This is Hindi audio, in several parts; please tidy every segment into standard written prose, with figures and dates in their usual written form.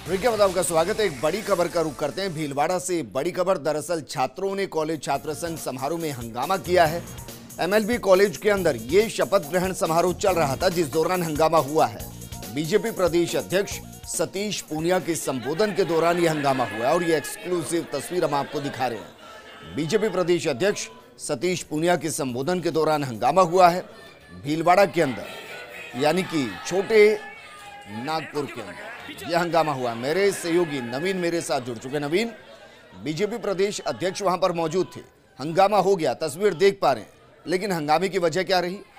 देखिए बताओ का स्वागत है। एक बड़ी खबर का रुख करते हैं भीलवाड़ा से। बड़ी खबर, दरअसल छात्रों ने कॉलेज छात्र संघ समारोह में हंगामा किया है। एमएलबी कॉलेज के अंदर ये शपथ ग्रहण समारोह चल रहा था, जिस दौरान हंगामा हुआ है। बीजेपी प्रदेश अध्यक्ष सतीश पूनिया के संबोधन के दौरान यह हंगामा हुआ है और ये एक्सक्लूसिव तस्वीर हम आपको दिखा रहे हैं। बीजेपी प्रदेश अध्यक्ष सतीश पूनिया के संबोधन के दौरान हंगामा हुआ है भीलवाड़ा के अंदर, यानी कि छोटे नागपुर के अंदर यह हंगामा हुआ। मेरे सहयोगी नवीन मेरे साथ जुड़ चुके। नवीन, बीजेपी प्रदेश अध्यक्ष वहां पर मौजूद थे, हंगामा हो गया, तस्वीर देख पा रहे हैं, लेकिन हंगामे की वजह क्या रही?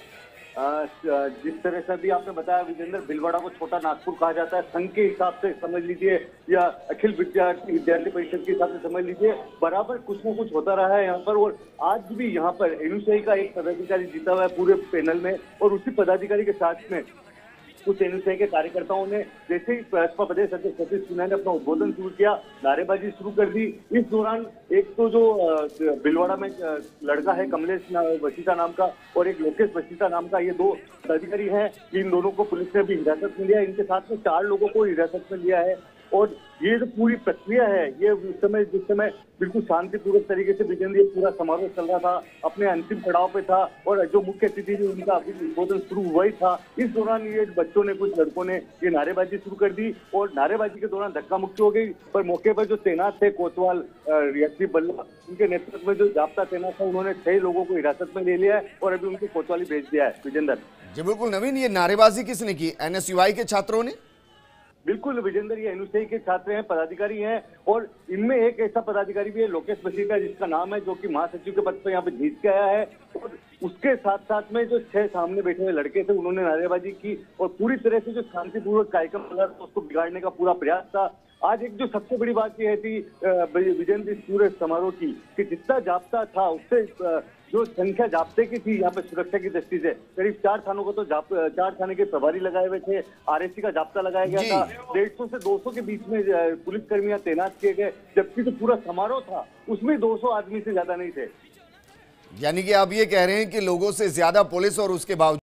जिस तरह से भी आपने बताया विजेंद्र, भीलवाड़ा को छोटा नागपुर कहा जाता है। संघ के हिसाब से समझ लीजिए या अखिल विद्यार्थी परिषद के हिसाब से समझ लीजिए, बराबर कुछ न कुछ होता रहा है यहाँ पर। और आज भी यहाँ पर एनयूसीआई का एक पदाधिकारी जीता हुआ है पूरे पैनल में, और उसी पदाधिकारी के साथ में कुछ एनयूसीआई के कार्यकर्ताओं ने जैसे ही भाजपा प्रदेश अध्यक्ष सतीश पूनिया ने अपना उद्बोधन शुरू किया, नारेबाजी शुरू कर दी। इस दौरान एक तो जो भीलवाड़ा में लड़का है कमलेश वसीता नाम का, और एक लोकेश वसीता नाम का, ये दो पदाधिकारी हैं। इन दोनों को पुलिस ने भी हिरासत में लिया। इनके साथ में 4 लोगों को हिरासत में लिया है। और ये जो पूरी प्रक्रिया है, ये जिस समय बिल्कुल शांतिपूर्वक तरीके से विजेंद्र, ये पूरा समारोह चल रहा था, अपने अंतिम पड़ाव पे था, और जो मुख्य अतिथि थी उनका अभी उद्बोधन शुरू हुआ ही था। इस दौरान ये बच्चों ने, कुछ लड़कों ने ये नारेबाजी शुरू कर दी, और नारेबाजी के दौरान धक्का मुक्की हो गई। पर मौके पर जो तैनात थे कोतवाल रियासी बल्ला, उनके नेतृत्व में जो जाब्ता तैनात था, उन्होंने 6 लोगों को हिरासत में ले लिया है और अभी उनको कोतवाली भेज दिया है। विजेंद्र जी बिल्कुल नवीन, ये नारेबाजी किसने की? एनएसयूआई के छात्रों ने? बिल्कुल विजेंद्र, ये एनयूसीआई के छात्र हैं, पदाधिकारी हैं, और इनमें एक ऐसा पदाधिकारी भी है लोकेश वसीता, जिसका नाम है, जो कि महासचिव के पद पर यहाँ पे जीत के आया है। और उसके साथ साथ में जो 6 सामने बैठे हुए लड़के थे, उन्होंने नारेबाजी की और पूरी तरह से जो शांतिपूर्वक कार्यक्रम चल रहा था उसको बिगाड़ने का पूरा प्रयास था। आज एक जो सबसे बड़ी बात यह थी विजेंद्र इस पूरे समारोह की, कि जितना जाब्ता था उससे जो संख्या जाब्ते की थी यहाँ पे सुरक्षा की दृष्टि से, करीब 4 थानों को तो 4 थाने के प्रभारी लगाए हुए थे, आरएसी का जाब्ता लगाया गया था, 150 से 200 के बीच में पुलिसकर्मियां तैनात किए गए, जबकि जो पूरा समारोह था उसमें 200 आदमी से ज्यादा नहीं थे। यानी कि आप ये कह रहे हैं कि लोगों से ज्यादा पुलिस, और उसके बावजूद